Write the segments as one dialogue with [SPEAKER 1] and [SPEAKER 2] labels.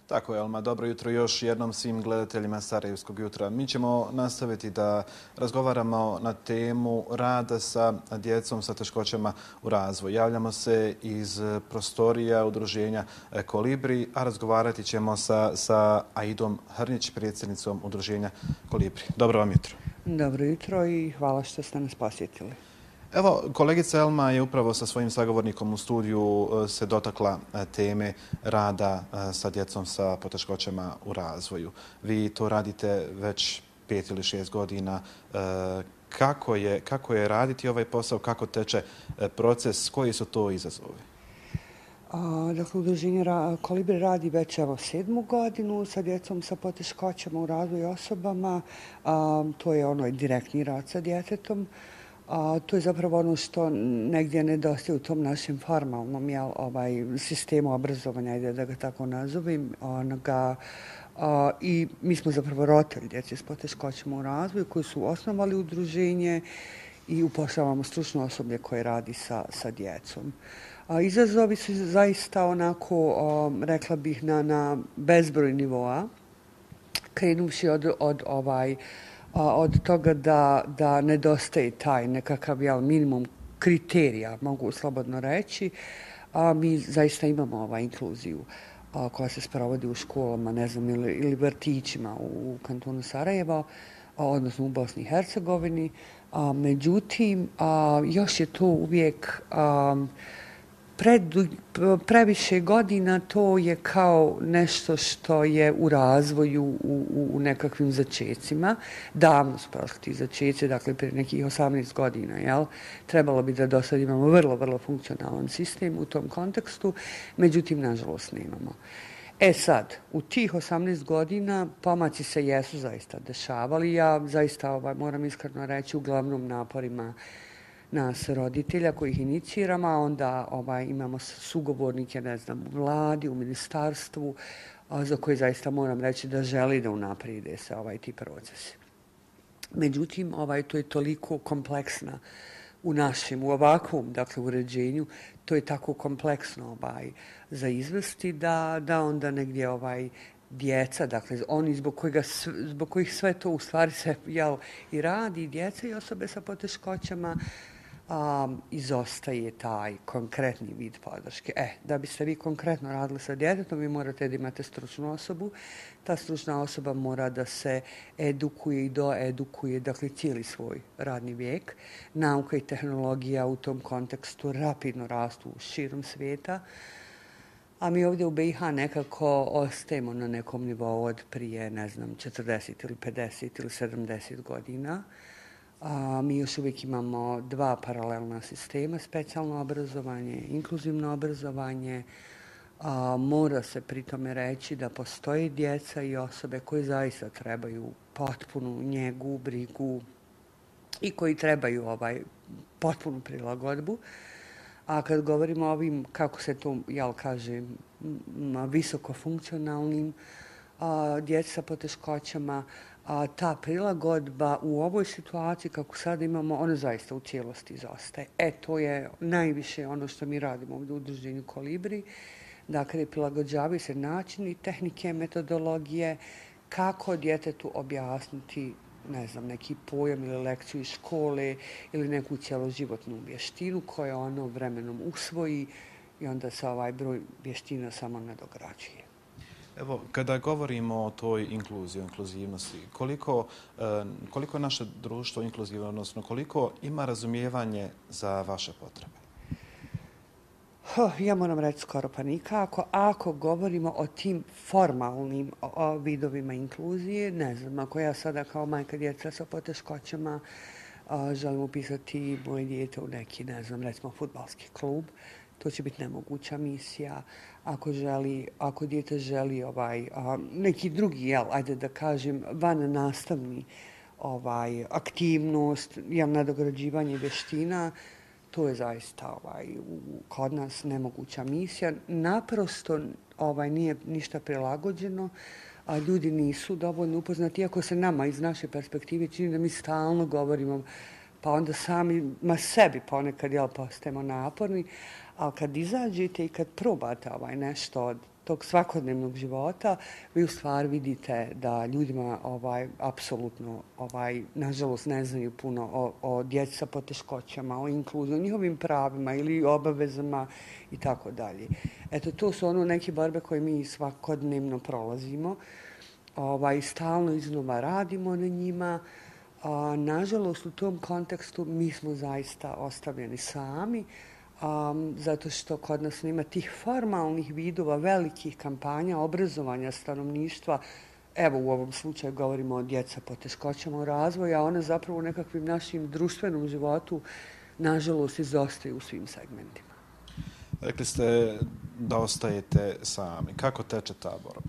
[SPEAKER 1] Tako je, Alma. Dobro jutro još jednom svim gledateljima Sarajevskog jutra. Mi ćemo nastaviti da razgovaramo na temu rada sa djecom sa teškoćama u razvoju. Javljamo se iz prostorija udruženja Kolibri, a razgovarati ćemo sa Aidom Hrnić, predsjednicom udruženja Kolibri. Dobro vam jutro.
[SPEAKER 2] Dobro jutro i hvala što ste nas posjetili.
[SPEAKER 1] Evo, kolegica Elma je upravo sa svojim sagovornikom u studiju se dotakla teme rada sa djecom sa poteškoćama u razvoju. Vi to radite već 5 ili 6 godina. Kako je raditi ovaj posao, kako teče proces, koji su to izazovi?
[SPEAKER 2] Dakle, udruženje Kolibri radi već 7. godinu sa djecom sa poteškoćama u razvoju osobama. To je direktni rad sa djetetom. To je zapravo ono što negdje nedostaje u tom našem formalnom sistemu obrazovanja, ajde da ga tako nazovem. I mi smo zapravo roditelji djece s poteškoćama u razvoju koji su osnovali udruženje i upošljavamo stručno osoblje koje radi sa djecom. Izazovi su zaista onako, rekla bih, na bezbroj nivoa, krenuvši od toga da nedostaje taj nekakav minimum kriterija, mogu slobodno reći. Mi zaista imamo inkluziju koja se sprovodi u školama, ne znam, ili vrtićima u kantonu Sarajevo, odnosno u Bosni i Hercegovini. Međutim, još je to uvijek previše godina, to je kao nešto što je u razvoju u nekakvim začecima. Davno su prošli ti začeci, dakle prije nekih 18 godina, jel? Trebalo bi da do sad imamo vrlo, vrlo funkcionalan sistem u tom kontekstu, međutim, nažalost, nemamo. Sad, u tih 18 godina pomaci se jesu zaista dešavali. Ja zaista moram iskreno reći uglavnom naporima nas roditelja koji ih iniciramo, a onda imamo sugovornike, ne znam, u vladi, u ministarstvu, za koje zaista moram reći da želi da unaprijede se ti procesi. Međutim, to je toliko kompleksna u ovakvom, dakle, uređenju, to je tako kompleksno za izvesti da onda negdje djeca, dakle, oni zbog kojih sve to u stvari se i radi, djeca i osobe sa poteškoćama, izostaje taj konkretni vid podrške. Da biste vi konkretno radili sa djetetom, vi morate da imate stručnu osobu. Ta stručna osoba mora da se edukuje i doedukuje, dakle, cijeli svoj radni vijek. Nauka i tehnologija u tom kontekstu rapidno rastu širom svijeta, a mi ovdje u BiH nekako ostajemo na nekom nivou od prije, ne znam, 40 ili 50 ili 70 godina. Mi još uvijek imamo 2 paralelna sistema, specijalno obrazovanje, inkluzivno obrazovanje. Mora se pri tome reći da postoje djeca i osobe koje zaista trebaju potpunu njegu, brigu i koji trebaju potpunu prilagodbu. A kad govorimo o ovim, kako se to, kažem, visokofunkcionalnim djeca sa poteškoćama, ta prilagodba u ovoj situaciji kako sad imamo, ona zaista u cijelosti izostaje. To je najviše ono što mi radimo ovdje u udruženju Kolibri. Dakle, prilagođavaju se načini, tehnike, metodologije, kako djetetu objasniti, ne znam, neki pojam ili lekciju iz škole ili neku cjeloživotnu vještinu koju ono vremenom usvoji i onda se broj vještina samo nadograđuje.
[SPEAKER 1] Evo, kada govorimo o toj inkluzivnosti, koliko naše društvo inkluzivno, odnosno koliko ima razumijevanje za vaše potrebe?
[SPEAKER 2] Ja moram reći skoro pa nikako. Ako govorimo o tim formalnim vidovima inkluzije, ne znam, ako ja sada kao majka djeca sa poteškoćama želim upisati moje dijete u neki, ne znam, recimo fudbalski klub, to će biti nemoguća misija. Ako dijete želi neki drugi, ajde da kažem, van nastavni aktivnost, nadograđivanje vještina, to je zaista kod nas nemoguća misija. Naprosto nije ništa prilagođeno, a ljudi nisu dovoljno upoznati, iako se nama iz naše perspektive čini da mi stalno govorimo, pa onda sami sebi ponekad postajemo naporni, ali kad izađete i kad probate nešto od tog svakodnevnog života, vi u stvari vidite da ljudima apsolutno nažalost ne znaju puno o djeci sa poteškoćama, o inkluziji, o njihovim pravima ili obavezama i tako dalje. Eto, to su neke borbe koje mi svakodnevno prolazimo. Stalno iznova radimo na njima. Nažalost, u tom kontekstu mi smo zaista ostavljeni sami, zato što kod nas nema tih formalnih vidova, velikih kampanja obrazovanja stanovništva. Evo, u ovom slučaju govorimo o djeca poteškoćama u razvoju, a one zapravo u nekakvim našim društvenom životu, nažalost, izostaju u svim segmentima.
[SPEAKER 1] Rekli ste da ostajete sami. Kako teče ta borba?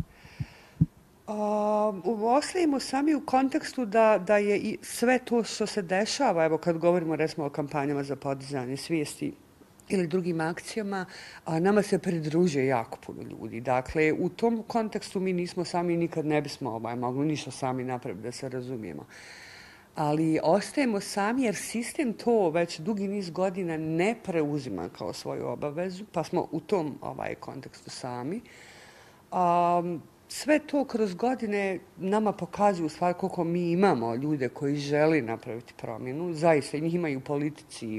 [SPEAKER 2] Ostajemo sami u kontekstu da je i sve to što se dešava, evo kad govorimo recimo o kampanjama za podizanje svijesti ili drugim akcijama, nama se pridružuje jako puno ljudi. Dakle, u tom kontekstu mi nismo sami, nikad ne bismo mogli ništa sami napraviti, da se razumijemo. Ali ostajemo sami jer sistem to već dugi niz godina ne preuzima kao svoju obavezu, pa smo u tom kontekstu sami. Sve to kroz godine nama pokazuju stvar koliko mi imamo ljude koji žele napraviti promjenu. Zaista njih ima i u politici,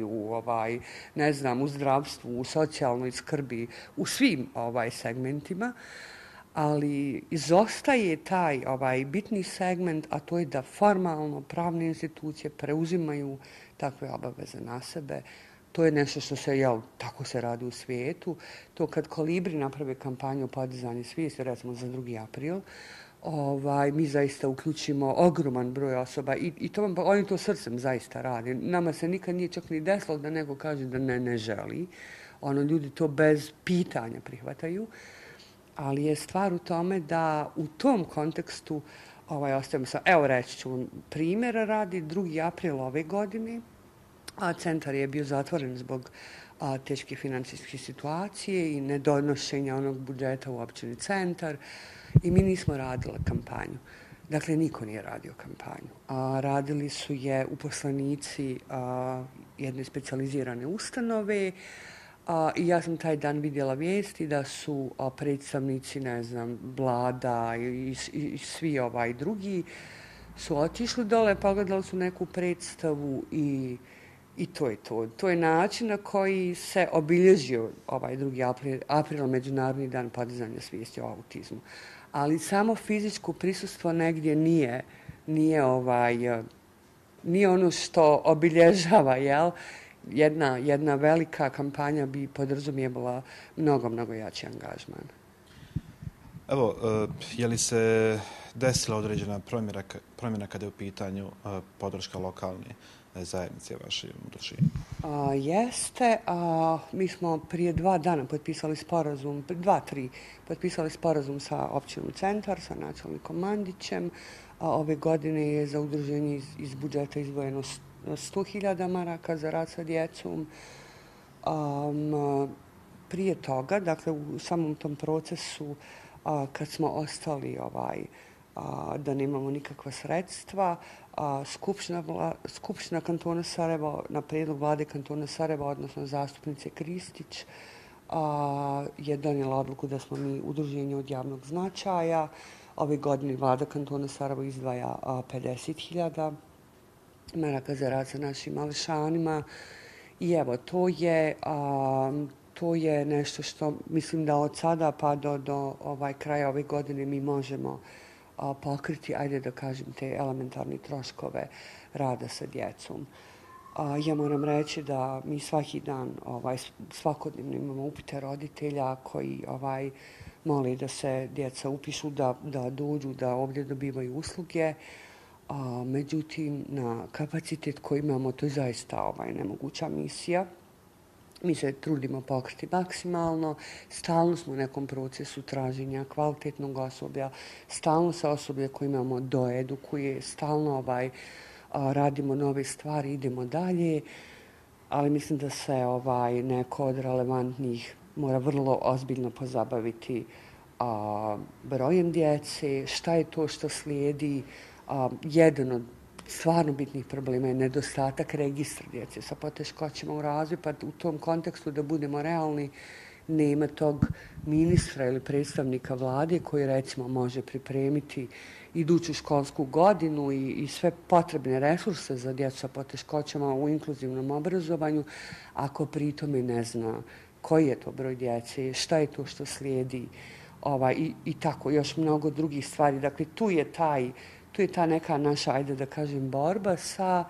[SPEAKER 2] u zdravstvu, u socijalnoj skrbi, u svim segmentima. Ali izostaje taj bitni segment, a to je da formalno pravne institucije preuzimaju takve obaveze na sebe. To je nešto što se, tako se radi u svijetu. To kad Kolibri naprave kampanju podizanja svijesti, recimo za 2. april, mi zaista uključimo ogroman broj osoba i oni to srcem zaista rade. Nama se nikad nije čak ni desilo da neko kaže da ne želi. Ljudi to bez pitanja prihvataju. Ali je stvar u tome da u tom kontekstu ostajemo sa, evo reći ću primjera radi, 2. april ove godine, a centar je bio zatvoren zbog teške financijske situacije i nedonošenja onog budžeta u općini Centar i mi nismo radili kampanju. Dakle, niko nije radio kampanju. Radili su je uposlenici jedne specijalizirane ustanove i ja sam taj dan vidjela vijesti da su predstavnici, vlada i svi drugi su otišli dole, pogledali su neku predstavu i to je to. To je način na koji se obilježio 2. april, Međunarodni dan podizanja svijesti o autizmu. Ali samo fizičko prisustvo negdje nije ono što obilježava, jel? Jedna velika kampanja bi podrazumijevala mnogo jači angažman.
[SPEAKER 1] Evo, je li se desila određena promjena kada je u pitanju podrška lokalne zajednice vaše udruženje?
[SPEAKER 2] Jeste. Mi smo prije 2 dana potpisali sporazum, 2-3, potpisali sporazum sa općinom Centar, sa načelnikom Mandićem. Ove godine je za udruženje iz budžeta izdvojeno 100.000 maraka za rad sa djecom. Prije toga, dakle u samom tom procesu, kad smo ostali da nemamo nikakva sredstva, Skupština kantona Sarajevo na prijedlog vlade kantona Sarajevo, odnosno zastupnice Kristić, je donijela odluku da smo mi udruženje od javnog značaja. Ove godine vlada kantona Sarajevo izdvaja 50.000 maraka za rad sa našim mališanima i evo, to je nešto što mislim da od sada pa do kraja ove godine mi možemo pokriti, ajde da kažem, te elementarne troškove rada sa djecom. Ja moram reći da mi svaki dan, svakodnevno imamo upite roditelja koji mole da se djeca upišu, da dođu, da ovdje dobivaju usluge. Međutim, na kapacitet koji imamo, to je zaista nemoguća misija. Mi se trudimo pokriti maksimalno, stalno smo u nekom procesu traženja kvalitetnog osoblja, stalno se osoblje koje imamo doedukuje, stalno radimo nove stvari, idemo dalje, ali mislim da se neko od relevantnih mora vrlo ozbiljno pozabaviti brojem djece, šta je to što slijedi. Jedan od stvarno bitnih problema je nedostatak registra djece sa poteškoćama u razvoju, pa u tom kontekstu da budemo realni, nema tog ministra ili predstavnika vlade koji recimo može pripremiti iduću školsku godinu i sve potrebne resurse za djecu sa poteškoćama u inkluzivnom obrazovanju, ako pritome ne zna koji je to broj djece, šta je to što slijedi i tako još mnogo drugih stvari. Dakle, tu je ta neka naša, ajde da kažem, borba sa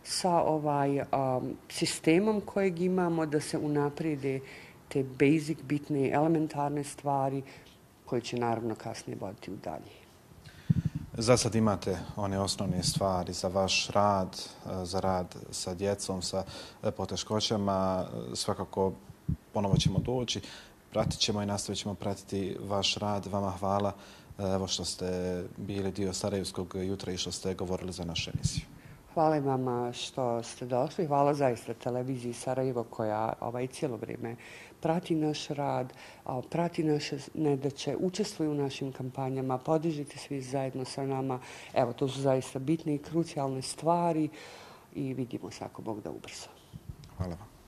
[SPEAKER 2] sistemom kojeg imamo da se unaprede te basic, bitne, elementarne stvari koje će naravno kasnije voditi u dalje.
[SPEAKER 1] Za sad imate one osnovne stvari za vaš rad, za rad sa djecom, sa poteškoćama. Svakako ponovo ćemo doći, pratit ćemo i nastavit ćemo pratiti vaš rad. Vama hvala evo što ste bili dio Sarajevskog jutra i što ste govorili za našu emisiju.
[SPEAKER 2] Hvala i vama što ste došli. Hvala zaista televiziji Sarajevo koja cijelo vrijeme prati naš rad, prati naše nedaće, učestvuje u našim kampanjama, podižite svi zajedno sa nama. Evo, to su zaista bitne i krucijalne stvari i vidimo se ako Bog da ubrzo.
[SPEAKER 1] Hvala vam.